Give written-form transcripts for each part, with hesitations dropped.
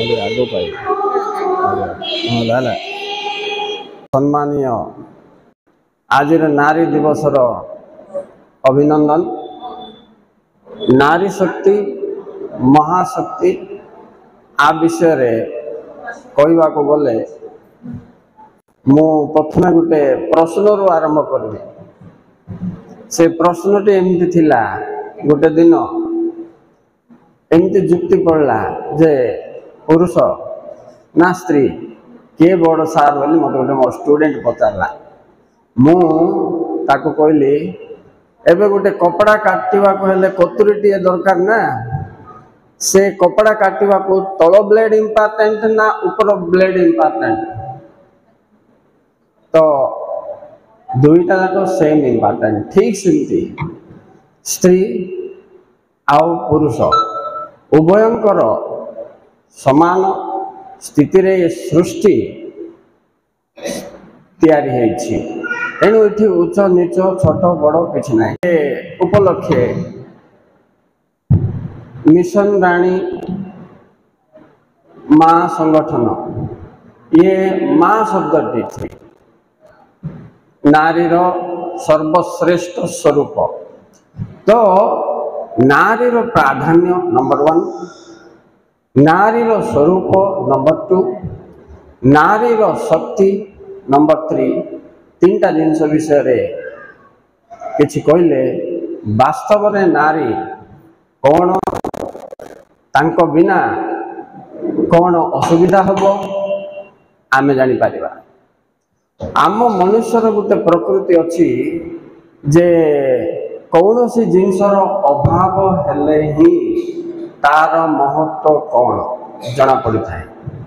आगे पाई सम्मानीय आज नारी दिवस अभिनंदन। नारी शक्ति महाशक्ति आ विषय कहवा को गले मु प्रथम गोटे प्रश्न रु आरंभ करी। से प्रश्नटी एमती थिला गोटे दिन एमती जुक्ति पड़ला जे पुरुष ना स्त्री किए बड़ सार बोली मत गोटे मो स्टूडेंट पचारला। मु ताको कहली एबे गोटे कपड़ा काटिवा को हेले कतुरीटी दरकार ना। से कपड़ा काटिवा को तल ब्लेड इम्पोर्टेंट ना ऊपर ब्लेड इम्पोर्टेंट? तो दुईटा जाक सेम इम्पोर्टेंट। ठीक सेमती स्त्री आउ पुरुष उभयंकर समान स्थिति रे सृष्टि तैयारी है। तेणु ये उच्च नीच छोट बड़ कि ना उपलक्षे मिशन राणी माँ संगठन ये माँ शब्दटी थी नारीर सर्वश्रेष्ठ स्वरूप। तो नारीर प्राधान्य नंबर 1, नारीर स्वरूप नंबर 2, नारीर शक्ति नंबर 3। तीनटा जिनस विषय किछि कहले वास्तव में नारी कौन तांको बिना कौन असुविधा हबो आमे जानी पारिबा। आम मनुष्यर गोटे प्रकृति अच्छी जे कौन सी जिनसर अभाव हेले ही तार महत्व कौन जना पड़ी थाए।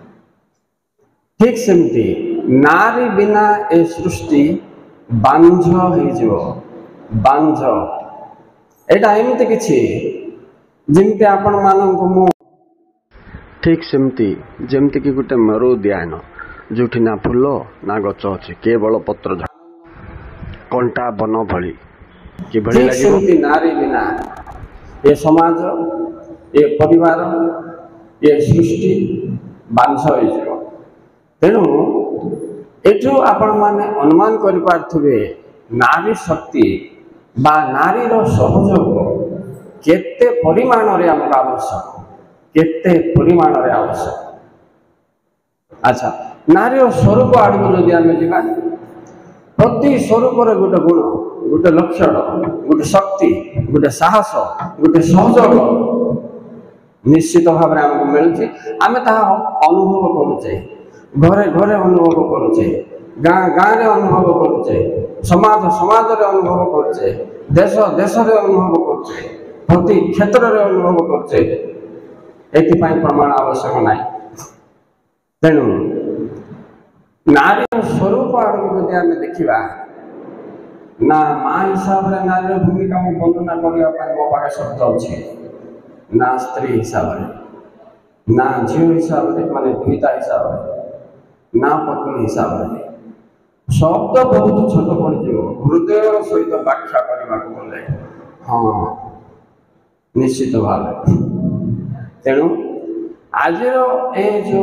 ठीक सेमती नारी बिना ए सृष्टि बांझ हो बांझ। एटा एमती किछि जिमती आपण मानक मु ठीक सेमती जेमती कि गोटे मरु उद्यान जोठी ना फूल ना गच अच्छे केवल पत्र कंटा बन भली कि भली लगे। नारी बिना ये समाज ये परिवार ये सृष्टि बांझ हो। तेणु एठू आपण माने अनुमान करि पारथुबे नारी शक्ति बा नारीर सहयोग केते परिमाण रे हमका आवश्यक केते परिमाण रे आवश्यक। अच्छा नारीर स्वरूप आड़ू जदि आम जा प्रति स्वरूप गोटे गुण गोटे लक्षण गोटे शक्ति गोटे साहस गोटे सहयोग निश्चित भाव में आमको मिलूँ। आम अनुभव करुचे घरे घरे अनुभव करुचे गाँ गाँ रे अनुभव करुचे समाज समाज रे अनुभव करुचे देश देश रे अनुभव करुचे प्रति क्षेत्र रे अनुभव करुचे। एथिपाई प्रमाण आवश्यक नाई। तेणु नारी स्वरूप आड़क जदि आम देखा ना माँ हिसाब से नारी भूमिका मु वर्णना करने मो पाखे शब्द अच्छे ना स्त्री हिसाब से ना झील हिसाब से माने दुईता हिसाब से ना पत्नी हिसाब से शब्द बहुत छोट पड़ हृदय सहित व्याख्या करने को गले हाँ निश्चित भाव। तेणु आज ये जो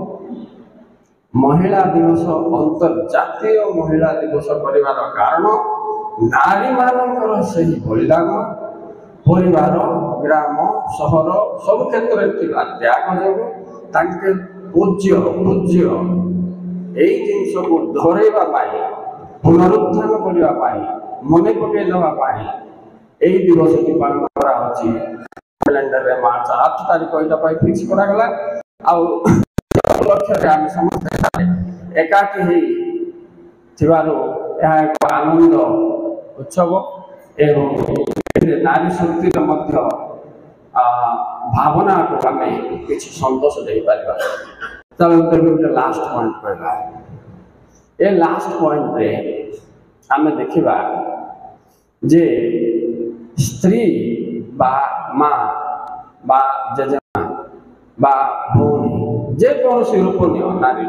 महिला दिवस अंतर्जातीय महिला दिवस परिवार कारण नारी मानकर सही बलिदान परिवार ग्राम सहर सब क्षेत्र में त्याग जो तांके पूज्य पूज्य यही जिनस को धरैबा पुनरुत्थान करने मन पकई देवाई यही दिवस की पालन कराची कैलेंडर रे मार्च 8 तारीख यहाँ फिक्स करागला। उपलक्ष्य आम समस्त एकाठी एक आनंद उत्सव एवं नारी शक्ति भावना को आम कि सतोष दे पार। चलते गोटे लास्ट पॉइंट कहला ए लास्ट पॉइंट रे आम देखा जे स्त्री बा माँ बा जेजेमा बा भौणी जेकोसी रूप नि नारी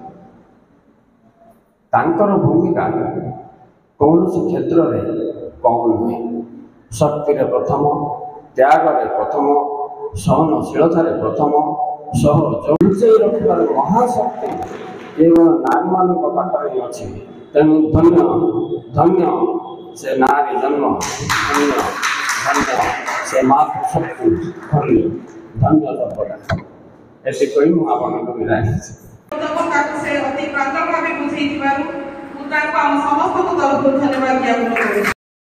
तांकर भूमिका कौन क्षेत्र में कम नुहे। शक्ति रे प्रथम त्याग रे प्रथम सहनशीलता रे प्रथम ସହ ଯୋଗାଇ ରଖିବାର ମହାଶକ୍ତି କେବଳ ନାରୀମାନଙ୍କ ପାଖରେ ହିଁ ଅଛି। ତେଣୁ ଧନ୍ୟ ଧନ୍ୟ ସେ ନାରୀ ଜନ୍ମ, ଧନ୍ୟ ଧନ୍ୟ ସେ ମାତୃଶକ୍ତି, ଧନ୍ୟ ଧନ୍ୟ ସର୍ବଦା। ଏଠି କହି ମୁଁ ଆପଣଙ୍କୁ ବିଦାୟ ନେଉଛି। ସେ ଅତି ପ୍ରାଞ୍ଜଳ ଭାବେ ବୁଝେଇଥିବାରୁ ମୁଁ ତାଙ୍କୁ ଆମ ସମସ୍ତଙ୍କ ତରଫରୁ ଧନ୍ୟବାଦ ଜ୍ଞାପନ କରୁଛି।